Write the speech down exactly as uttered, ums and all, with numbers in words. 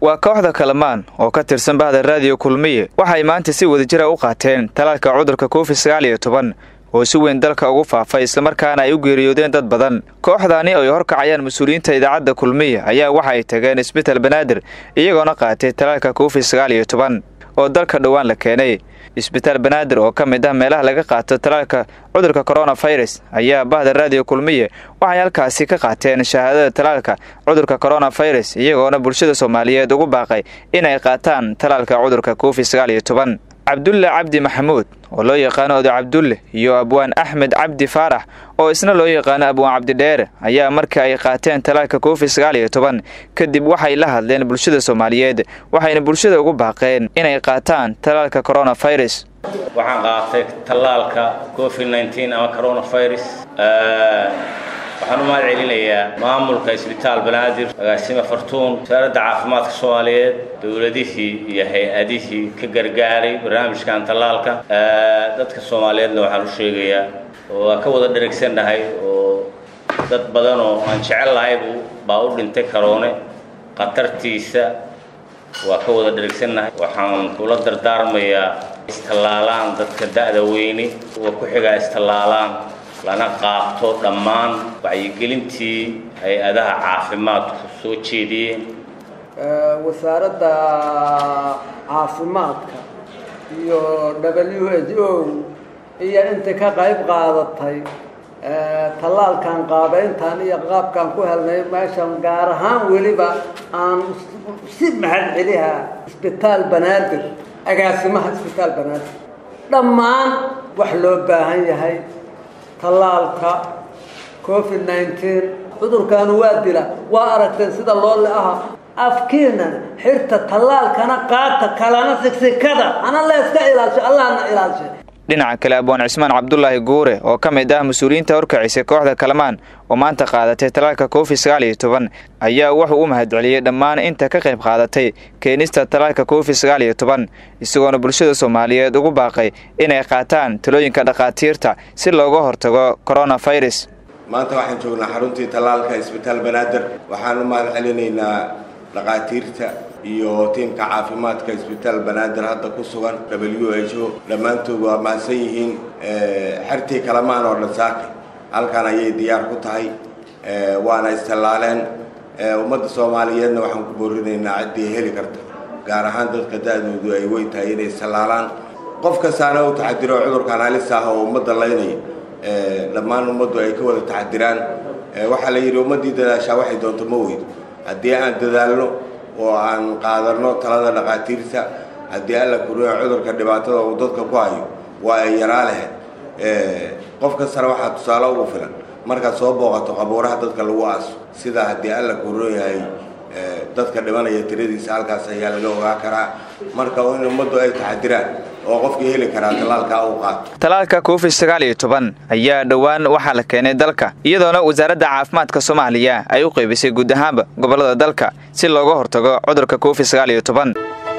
waa kooxda Kalamaan oo ka tirsan bahda raadiyo Kulmiye waxay maanta si wadajir ah u qaateen talaalka cudurka Covid sagaal iyo toban oo si weyn dalka ugu faafay isla markaana ay u geeriyoodeen dad badan. Kooxdani oo horkacayaan mas'uuliyiinta idaacadda Kulmiye ayaa waxa ay tageen isbitaal Banaadir iyagoona qaatay talaalka Covid sagaal iyo toban oo dalka dhawaan la keenay. Isbitaal Banaadir oo ka mid ah meelaha laga qaato talaalka cudurka coronavirus ayaa bahda raadiyo Kulmiye waxay halkaasi ka qaateen shahaadada talaalka cudurka coronavirus iyagoona bulshada Soomaaliyeed ugu baaqay inay qaataan talaalka cudurka Covid sagaal iyo toban. Cabdulle Cabdi Maxamuud oo loo yaqaan Odo Cabdulle iyo Abwaan Axmed Cabdi Faarax oo isna loo yaqaan Abwaan Cabdi Dheer ayaa markii ay qaateen talaalka Covid sagaal iyo toban kadib waxay la hadleen bulshada Soomaaliyeed waxayna bulshada ugu baaqeen inay qaataan talaalka coronavirus. waxaan qaatay talaalka Covid nineteen ama coronavirus ee waxaan u mahadcelinayaa maamulka isbitaal Banaadir agaasima Fartuun wasaaradda caafimaadka Soomaaliyeed dawladihii iyo hay'adihii ka gargaaray barnaamijkan talaalka ee dadka Soomaaliyeedna waxaan u sheegayaa oo ka wada dhereegsanahay oo dad badan oo aan jecel lahay baa u dhintay corona qatartiisa waa ka wada dhereegsanahay waxaan kula dardaarmayaa istalaalaan dadka da'da weyni oo ku xiga istalaalaan lana qaato dhammaan wacyigelintii hay'adaha caafimaadku soo jeediyeen wasaaradda caafimaadka iyo W H O iyo inta ka qayb qaadatay talaalkan qaabeyntan iyo qaabkan ku helnay meeshan gaar ahaan waliba aan si maxal celiha isbitaal Banaadir agaasimaha isbitaal Banaadir dhammaan wax loo baahan yahay talaalka Covid nineteen cudurkan waa dila waa aragteen sida loo leeyahay afkiina xirta talaalkana qaata kalana sigsikada ana la iska ilaasho allahna ilaasho. dhinaca kale Abwaan Cismaan Cabdullaahi Guure oo ka mid ah mas'uuliyiinta horkacisa kooxda Kalamaan oo maanta qaadatay talaalka Covid sagaal iyo toban ayaa wuxuu u mahadceliyay dhammaan inta ka qayb qaadatay keenista talaalka Covid sagaal iyo toban isagoona bulshada Soomaaliyeed ugu baaqay inay qaataan talooyinka dhaqaatiirta si looga hortago coronavirus. maanta waxaan joognaa xaruntii talaalka isbitaal Banaadir waxaan u mahadcelinaynaa dhaqaatiirta iyo tiimka caafimaadka isbitaal Banaadir hadda ku sugan W H O dhamaantood waa maasan yihiin xartii Kalamaan oo dhasaakay halkan ayay diyaar ku tahay waana istalaaleen ummadda Soomaaliyeedna waxaan ku boorinaynaa cidii heli karta gaar ahaan dadka da'doodu ay weyn tahay inay istalaalaan qof kastaana uu taxadiro cudurkan halis ah oo ummadda laynay dhammaan ummaddu ay ka wada taxadiraan waxa la yiri ummadii dadaasha waxay doonto ma weyd haddii aan dadaalno oo aan qaadano talada dhaqaatiirta haddii alla kuriyo cudurka dhibaatada uu dadka ku hayo waa ay yaraalehe ee qof kasta waxa tusaale ugu filan marka soo booqato qabuuraha dadka lagu aaso sida haddii alla kuriyo yahay dadka dhimanaya tiradiisa halkaas ayaa laga ogaa karaa marka in ummaddu ay taxadiraan oo qofkii heli kara talaalka uu qaato. talaalka Covid sagaal iyo toban ayaa dhawaan waxa la keenay dalka iyadoona wasaaradda caafimaadka Soomaaliya ay u qaybisay guud ahaan gobolada dalka si looga hortago cudurka Covid sagaal iyo toban.